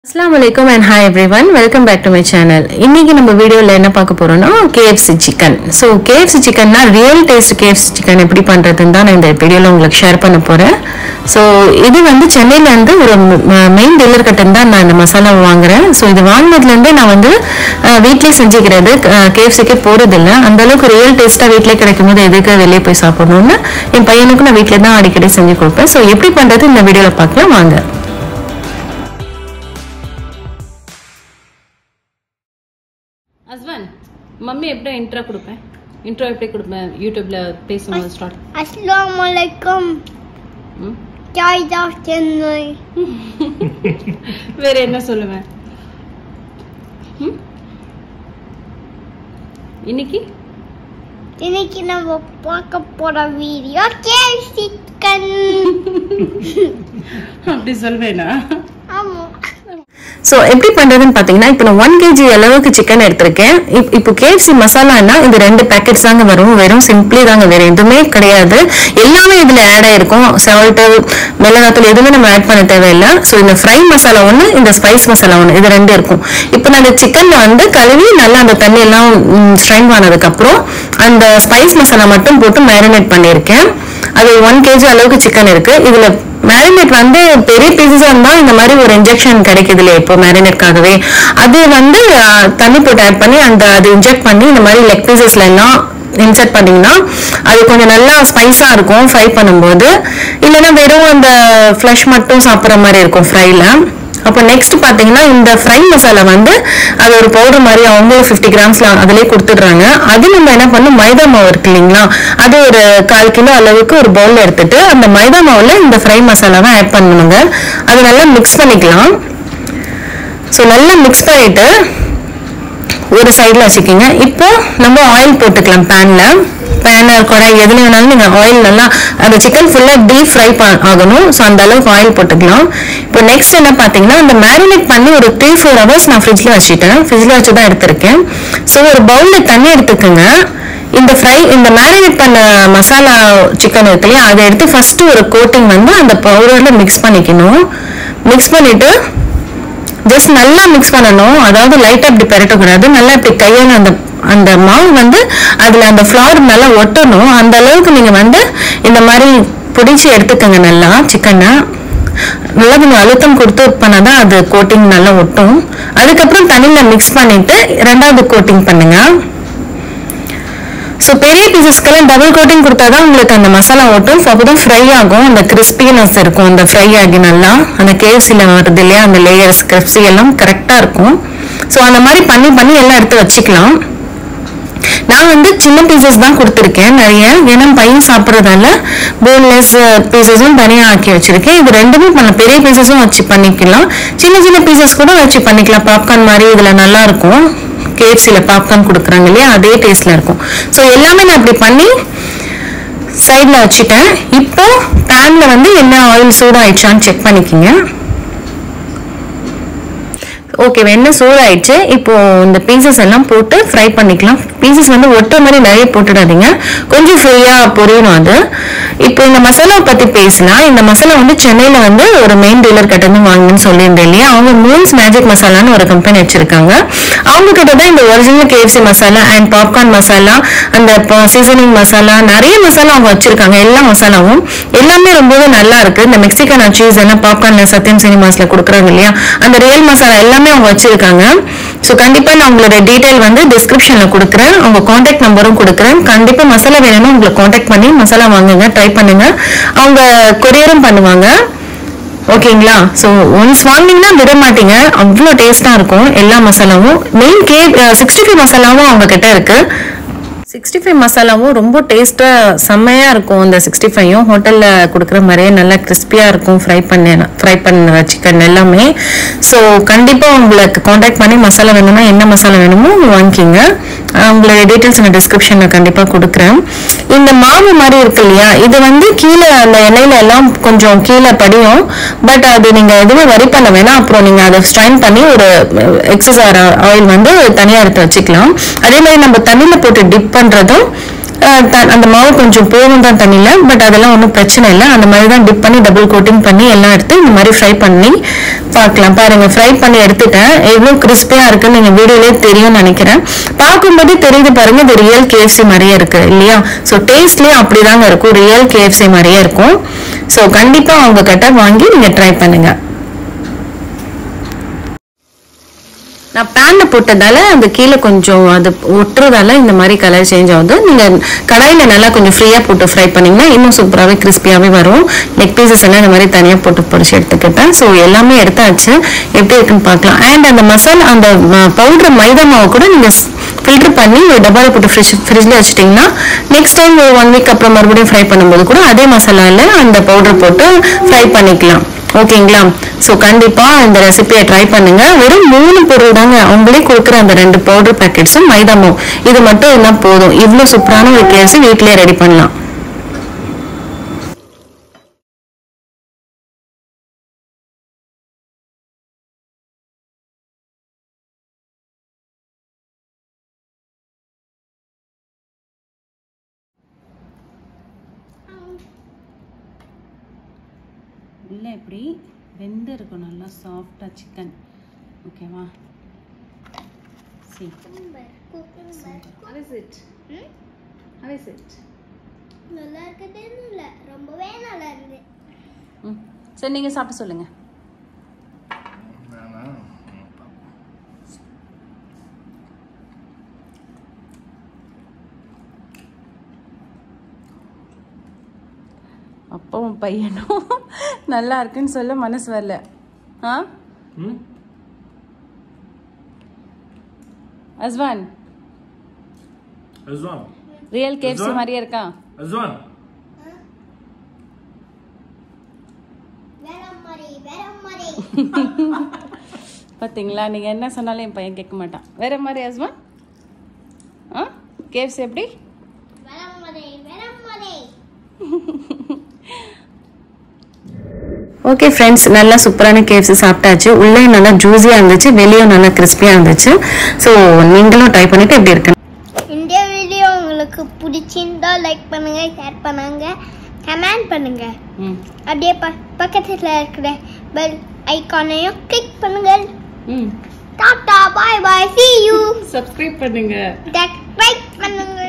Assalamualaikum and hi everyone, welcome back to my channel. இன்னைக்கு நம்ம வீடியோல என்ன பார்க்க போறோம்னா KFC chicken. So KFC chickenனா real taste KFC chicken எப்படி பண்றதுன்னு தான் நான் இந்த வீடியோல உங்களுக்கு ஷேர் பண்ண போறேன். So இது வந்து சென்னையில இருந்து ஒரு மெயின் டீலர் கிட்ட இருந்து நான் இந்த மசாலா வாங்குறேன். So இது வாங்குனதுல இருந்து நான் வந்து வீட்லயே செஞ்சுக்கிறது KFCக்கு போறது இல்ல. அந்த அளவுக்கு real taste-ஆ வீட்லயே கிடைக்கும்போது எதுக்கு வெளிய போய் சாப்பிடணும்னு என் பையனுக்கு நான் வீட்ல தான் அடிக்கடி செஞ்சு கொடுப்பேன். So எப்படி பண்றது இந்த வீடியோல பார்க்கலாம் வாங்க. Azwan, mummy எப்படி இன்ட்ரோ கொடுப்பேன்? இன்ட்ரோ எப்படி கொடுப்பேன்? YouTubeல பேசும்போது start. Assalamualaikum. Joy Joy Chennai. வேற என்ன சொல்லுவேன்? இன்னைக்கு நம்ம பார்க்க போற வீடியோ KFC chicken. அப்படி சொல்வேனா? ஆமா. So எப்படி பண்றதுன்னு பாத்தீங்கன்னா இப்போ நான் 1 kg அளவுக்கு சிக்கன் எடுத்துர்க்கேன். இப்போ KFC மசாலானா இந்த ரெண்டு பாக்கெட்ஸ் தாங்க வரும். வெறும் சிம்பிளி தாங்க, வேற எதுவுமே கிடையாது. எல்லாமே இதுல ஆட் ஆயிருக்கும். சால்ட், மிளகாத்தூள் எதுவுமே நம்ம ஆட் பண்ண தேவையில்லை. ஸோ இந்த ஃப்ரை மசாலா ஒன்று, இந்த ஸ்பைஸ் மசாலா ஒன்று, இது ரெண்டு இருக்கும். இப்போ நான் இந்த சிக்கன்ல வந்து கழுவி நல்லா அந்த தண்ணி எல்லாம் ஸ்ட்ரைன் ஆனதுக்கு அப்புறம் அந்த ஸ்பைஸ் மசாலா மட்டும் போட்டு மேரினேட் பண்ணியிருக்கேன். அது 1 kg அளவுக்கு சிக்கன் இருக்கு. இதுல மேரினேட் வந்து பெரிய பீசஸா இருந்தா இந்த மாதிரி ஒரு இன்ஜெக்ஷன் கிடைக்குது இல்லையா இப்போ மேரினேட்காகவே, அது வந்து தண்ணி போட்டு ஆட் பண்ணி அது இன்ஜெக்ட் பண்ணி இந்த மாதிரி லெக் பீசஸ்ல எல்லாம் இன்சர்ட் பண்ணீங்கன்னா அது கொஞ்சம் நல்லா ஸ்பைஸா இருக்கும் ஃப்ரை பண்ணும்போது. இல்லைன்னா வெறும் அந்த ஃப்ளஷ் மட்டும் சாப்பிட்ற மாதிரி இருக்கும் ஃப்ரைல. அப்போ நெக்ஸ்ட் பாத்தீங்கன்னா இந்த ஃப்ரை மசாலா வந்து அது ஒரு பவுடர் மாதிரி அவங்களும் 50 கிராம்ஸ்ல அதிலே கொடுத்துடுறாங்க. அது நம்ம என்ன பண்ணணும், மைதா மாவு இருக்கு இல்லைங்களா, அது ஒரு 1/4 கிலோ அளவுக்கு ஒரு பவுல் எடுத்துட்டு அந்த மைதா மாவுல இந்த ஃப்ரை மசாலாவை ஆட் பண்ணணுங்க. அது நல்லா மிக்ஸ் பண்ணிக்கலாம். ஸோ நல்லா மிக்ஸ் பண்ணிட்டு ஒரு சைட்ல வச்சுக்கிங்க. இப்போ நம்ம ஆயில் போட்டுக்கலாம். பேன் கடாய் எதுல வேணாலும் நீங்க ஆயில் நல்லா அந்த சிக்கன் ஃபுல்லா டீப் ஃப்ரை ஆகணும். ஸோ அந்த அளவுக்கு ஆயில் போட்டுக்கலாம். இப்போ நெக்ஸ்ட் என்ன பாத்தீங்கன்னா இந்த மேரினேட் பண்ணி ஒரு 3-4 ஹவர்ஸ் நான் ஃப்ரிட்ஜ்ல வச்சுட்டேன். ஃப்ரிட்ஜ்ல வச்சு தான் எடுத்திருக்கேன். ஸோ ஒரு பவுல்ல தண்ணி எடுத்துக்கோங்க. இந்த மேரினேட் பண்ண மசாலா சிக்கன் இருக்கு இல்லையா, அதை எடுத்து ஃபர்ஸ்ட் ஒரு கோட்டிங் வந்து அந்த பவுடர்ல மிக்ஸ் பண்ணிக்கணும். மிக்ஸ் பண்ணிட்டு ஜஸ்ட் நல்லா மிக்ஸ் பண்ணணும். அதாவது லைட்டா இப்படி பெரட்டக்கூடாது, நல்லா இப்படி கையால அந்த மாவு வந்து அதுல அந்த ஃப்ளவர் நல்லா ஒட்டணும். அந்த அளவுக்கு நீங்க வந்து இந்த மாதிரி பிடிச்சி எடுத்துக்கங்க. நல்லா சிக்கனை நல்லா கொஞ்சம் அழுத்தம் கொடுத்து பண்ணாதான் அது கோட்டிங் நல்லா ஒட்டும். அதுக்கப்புறம் தண்ணியில மிக்ஸ் பண்ணிட்டு 2வது கோட்டிங் பண்ணுங்க. ஸோ பெரிய பீசஸ்க்கெல்லாம் டபுள் கோட்டிங் கொடுத்தாதான் உங்களுக்கு அந்த மசாலா ஓட்டும். ஸோ அப்போதான் ஃப்ரை ஆகும், அந்த கிறிஸ்பினஸ் இருக்கும். அந்த ஃப்ரை ஆகி நல்லா அந்த KFCல வருது இல்லையா, அந்த லேயர்ஸ் கிறிஸ்பி எல்லாம் கரெக்டா இருக்கும். ஸோ அந்த மாதிரி பண்ணி எல்லாம் எடுத்து வச்சுக்கலாம். நான் வந்து சின்ன பீசஸ் தான் கொடுத்துருக்கேன் நிறைய, ஏன்னா பையன் சாப்பிட்றதால போன்லெஸ் பீசஸும் தனியாக ஆக்கி வச்சிருக்கேன். இது ரெண்டுமே பெரிய பீசஸும் வச்சு பண்ணிக்கலாம், சின்ன பீசஸ் கூட வச்சு பண்ணிக்கலாம். பாப்கார்ன் மாதிரி இதுல நல்லா இருக்கும். KFCல பாப்கார்ன் கொடுக்குறாங்க இல்லையா, அதே டேஸ்ட்ல இருக்கும். ஸோ எல்லாமே நான் இப்படி பண்ணி சைட்ல வச்சுட்டேன். இப்போ பேன்ல வந்து என்ன ஆயில் சூடாயிடுச்சான்னு செக் பண்ணிக்கிங்க. ஓகே, எண்ணெய் சூடாயிடுச்சு. இப்போ இந்த பீசஸ் எல்லாம் போட்டு ஃப்ரை பண்ணிக்கலாம். பீசஸ் வந்து ஒட்டுற மாதிரி நிறைய போட்டுடாதீங்க, கொஞ்சம் ஃப்ரீயா பொரியணும் அது. இப்போ இந்த மசாலாவை பத்தி பேசலாம். இந்த மசாலா வந்து சென்னையில வந்து ஒரு மெயின் டீலர் கிட்ட இருந்து வாங்கணும்னு சொல்லியிருந்தேன் இல்லையா, அவங்க மூன்ஸ் மேஜிக் மசாலான்னு ஒரு கம்பெனி வச்சிருக்காங்க. அவங்க கிட்ட தான் இந்த original KFC masala and popcorn masala, அந்த சீசனிங் மசாலா, நிறைய மசாலா அவங்க வச்சிருக்காங்க. எல்லா மசாலாவும் எல்லாமே ரொம்பவே நல்லா இருக்கு. இந்த மெக்சிகன் சீஸ் எல்லாம் பாப்கார்ன்ல சத்யம் சினிமாஸ்ல கொடுக்குறாங்க இல்லையா, அந்த ரியல் மசாலா எல்லாமே அவங்க வச்சிருக்காங்க. ஸோ கண்டிப்பா நான் உங்களோட டீடைல் வந்து டிஸ்கிரிப்ஷன்ல கொடுக்குறேன், அவங்க கான்டாக்ட் நம்பரும் கொடுக்குறேன். கண்டிப்பா மசாலா வேணும்னா உங்களை கான்டாக்ட் பண்ணி மசாலா வாங்குங்க, ட்ரை பண்ணுங்க. அவங்க கொரியரும் பண்ணுவாங்க. ஓகேங்களா? ஸோ ஒன்ஸ் வாங்கினீங்கன்னா விட மாட்டீங்க, அவ்வளோ டேஸ்டா இருக்கும் எல்லா மசாலாவும். மெயின் 65 மசாலாவும் அவங்க கிட்ட இருக்கு. 65 மசாலாவும் ரொம்ப டேஸ்டா செம்மையா இருக்கும். அந்த 65யும் ஹோட்டல்ல கொடுக்குற மாதிரியே நல்லா கிறிஸ்பியா இருக்கும். ஃப்ரை பண்ண சிக்கன் எல்லாமே. ஸோ கண்டிப்பா உங்களுக்கு கான்டாக்ட் பண்ணி மசாலா வேணும்னா என்ன மசாலா வேணுமோ வாங்கிக்கிங்க. உங்களோட டீட்டெயில்ஸ் நான் டிஸ்கிரிப்ஷன்ல கண்டிப்பா கொடுக்குறேன். இந்த மாவு மாதிரி இருக்கு இல்லையா, இது வந்து கீழே அந்த எண்ணெயில எல்லாம் கொஞ்சம் கீழே படியும். பட் அது நீங்க எதுவுமே வரி பண்ண வேணாம். அப்புறம் நீங்க அதை ஸ்ட்ரைன் பண்ணி ஒரு எக்ஸஸ் ஆயில் வந்து தனியா எடுத்து வச்சுக்கலாம். அதே மாதிரி நம்ம தண்ணியில போட்டு டிப் பண்றதும் அந்த மாவு கொஞ்சம் போகும் தான் தண்ணியில், பட் அதெல்லாம் ஒன்றும் பிரச்சனை இல்லை. அந்த மாதிரி தான் டிப் பண்ணி டபுள் கோட்டிங் பண்ணி எல்லாம் எடுத்து இந்த மாதிரி ஃப்ரை பண்ணி பார்க்கலாம். பாருங்க, ஃப்ரை பண்ணி எடுத்துட்டேன். எவ்வளோ கிறிஸ்பியாக இருக்குன்னு நீங்கள் வீடியோலேயே தெரியும்னு நினைக்கிறேன். பார்க்கும்போதே தெரியுது பாருங்க, இது ரியல் KFC மாதிரியே இருக்கு இல்லையா? ஸோ டேஸ்ட்லேயும் அப்படிதாங்க இருக்கும், ரியல் KFC மாதிரியே இருக்கும். ஸோ கண்டிப்பாக அவங்க கிட்ட வாங்கி நீங்கள் ட்ரை பண்ணுங்க. நான் பேன்ல போட்டதால அந்த கீழே கொஞ்சம் அது ஒட்டுறதால இந்த மாதிரி கலர் சேஞ்ச் ஆகுது. நீங்க கடாயில நல்லா கொஞ்சம் ஃப்ரீயா போட்டு ஃப்ரை பண்ணீங்கன்னா இன்னும் சூப்பராகவே கிறிஸ்பியாவே வரும். லெக் பீசஸ் எல்லாம் இந்த மாதிரி தனியா போட்டு பொரிச்சு எடுத்துக்கிட்டேன். ஸோ எல்லாமே எடுத்தாச்சு, எப்படி இருக்குன்னு பார்க்கலாம். அண்ட் அந்த மசாலா, அந்த பவுடர் மைதா மாவு கூட நீங்க ஃபில்டர் பண்ணி ஒரு டப்பாவில் போட்டு ஃப்ரிட்ஜில் வச்சுட்டிங்கன்னா நெக்ஸ்ட் டைம் ஒரு 1 வீக் அப்புறம் மறுபடியும் ஃப்ரை பண்ணும்போது கூட அதே மசாலாவில் அந்த பவுடர் போட்டு ஃப்ரை பண்ணிக்கலாம். ஓகேங்களா? ஸோ கண்டிப்பாக இந்த ரெசிபியை ட்ரை பண்ணுங்க. வெறும் 3 பொருள் தாங்க அவங்களே கொடுக்குற அந்த 2 பவுடர் பேக்கெட்ஸும் மைதா மாவு, இது மட்டும் இருந்தால் போதும். இவ்வளோ சூப்பரான ஒரு KFC வீட்டிலே ரெடி பண்ணலாம். இல்லை இப்படி வெந்து இருக்கும், நல்லா சாஃப்டாக சிக்கன். ஓகேவா? How is it? How is it? நல்லா இருக்குதுன்னு இல்லை, ரொம்பவே நல்லா இருக்குது. சரி, நீங்கள் சாப்பிட்டு சொல்லுங்க. அப்பாவும் பையனும் நல்லா இருக்குன்னு சொல்ல மனசு வரல. அஸ்வான் ரியல் KFC மாதிரியே இருக்கா? பார்த்தீங்களா, நீங்க என்ன சொன்னாலும் என் பையன் கேட்க மாட்டான். வேற மாதிரி அஸ்வான்? KFC எப்படி? ஓகே ஃப்ரெண்ட்ஸ், நல்லா சூப்பரான KFC சாப்பிட்டாச்சு. உள்ளே நல்லா ஜூஸியாக இருந்துச்சு, வெளியும் நல்லா கிறிஸ்பியாக இருந்துச்சு. ஸோ நீங்களும் ட்ரை பண்ணிட்டு எப்படி இருக்கு? இந்த வீடியோ உங்களுக்கு பிடிச்சிருந்தா லைக் பண்ணுங்க, ஷேர் பண்ணுங்க, கமெண்ட் பண்ணுங்க. அப்படியே பக்கத்தில் இருக்கிற பெல் ஐகானையும் கிளிக் பண்ணுங்க. Tata, bye bye, see you. Subscribe பண்ணுங்க. சப்ஸ்கிரைப் பண்ணுங்க.